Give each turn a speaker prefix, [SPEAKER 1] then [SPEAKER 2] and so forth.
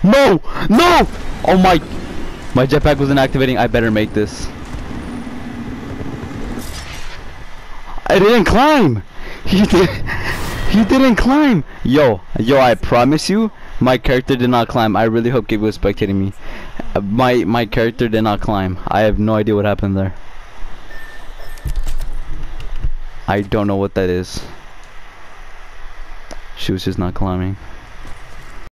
[SPEAKER 1] No! No! Oh my jetpack wasn't activating. I better make this. I didn't climb! He didn't climb! Yo, I promise you, my character did not climb. I really hope Gabe was spectating me. My character did not climb. I have no idea what happened there. I don't know what that is. She was just not climbing.